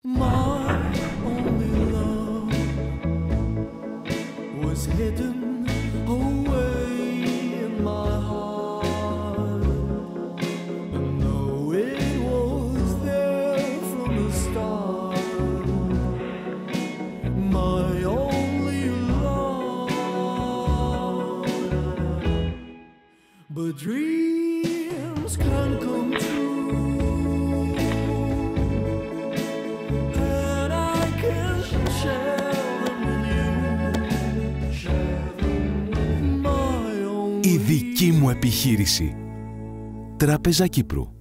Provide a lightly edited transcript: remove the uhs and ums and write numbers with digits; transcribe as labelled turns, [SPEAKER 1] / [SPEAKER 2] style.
[SPEAKER 1] My only love was hidden away in my heart, and though it was there from the start, my only love. But dreams can come true, and I can share them with you. My only.
[SPEAKER 2] Η δική μου επιχείρηση. Τράπεζα Κύπρου.